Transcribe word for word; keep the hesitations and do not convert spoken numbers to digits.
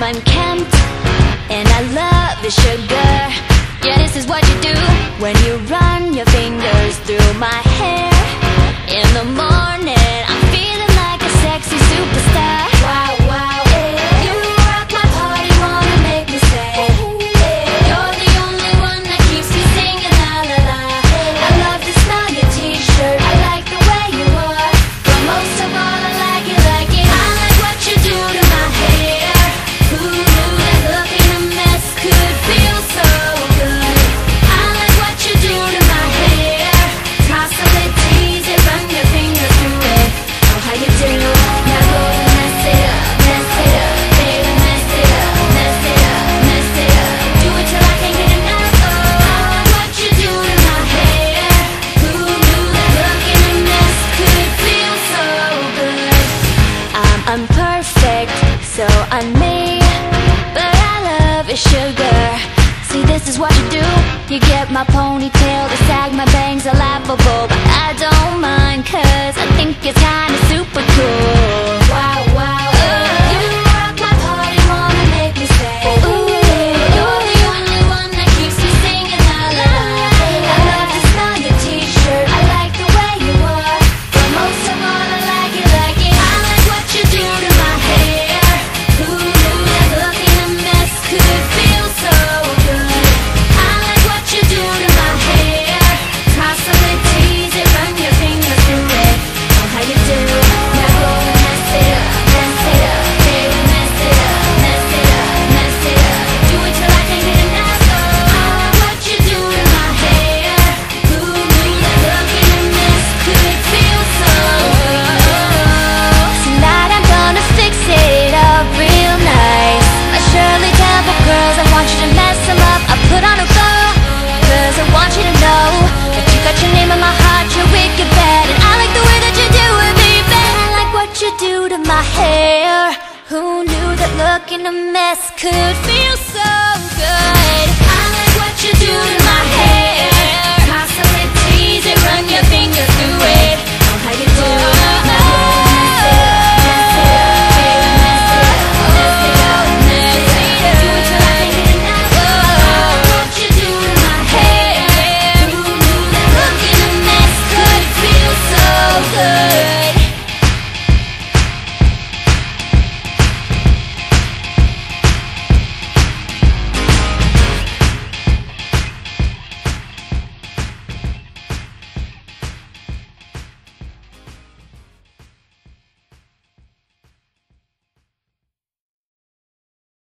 unkempt, and I love the sugar. Yeah, this is what you do when you run your fingers through my hair. In the morning, I'm feeling like a sexy superstar. Wow, wow, yeah. You rock my party, wanna make me say, yeah. You're the only one that keeps me singing la la la. I love to smell your t-shirt, I like the way you are, but most of all I like it, like it. I like what you do to my hair. Who knew that looking a mess could feel so good? I like what you do to my hair. Constantly tease it, run your fingers through it. Oh, how you do? Now go and mess it up, mess it up, baby, mess it up, mess it up, mess it up. Do it till I can't get enough. Oh, I like what you do to my hair. Who knew that looking a mess could feel so good? I'm imperfect, so unmade, but I love your sugar. See, this is what you do. You get my ponytail to sag, my bangs are laughable, but I don't mind, cause I think it's kinda super cool. Wow,